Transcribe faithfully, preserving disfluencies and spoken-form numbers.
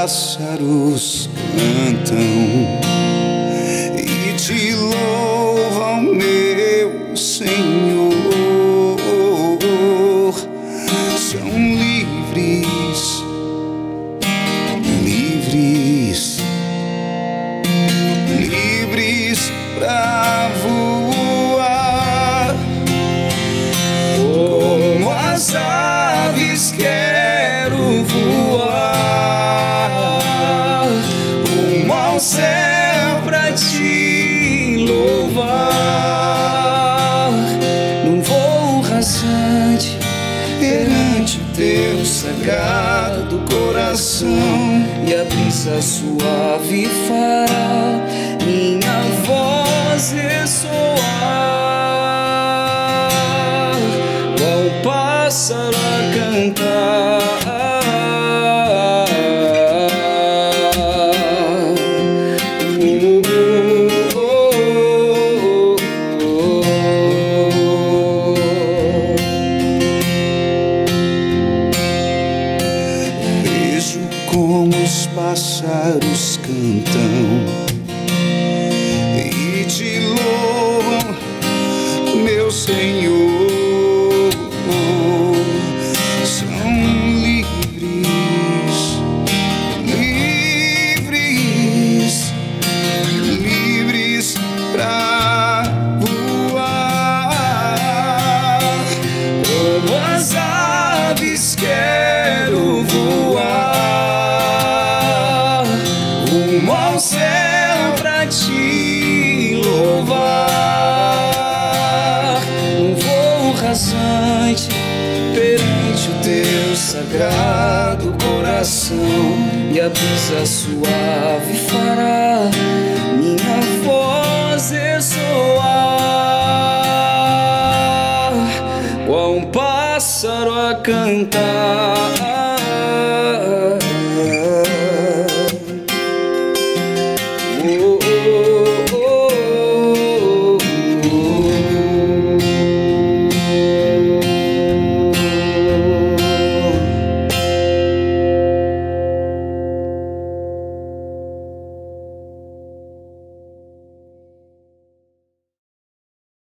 pássaros cantam e te louvam, meu Senhor. São livres, livres, livres pra voar. Como as aves quero voar rumo ao céu pra te louvar. Num voo rasante perante o teu sagrado coração, e a brisa suave fará minha voz ressoar, qual pássaro a cantar. Vejo como os pássaros cantam e te louvam, meu Senhor. São livres, livres, livres pra voar. Como as aves quero voar rumo ao céu pra te louvar. Um voo rasante perante o teu sagrado coração, e a brisa suave fará minha voz ressoar, qual um pássaro a cantar.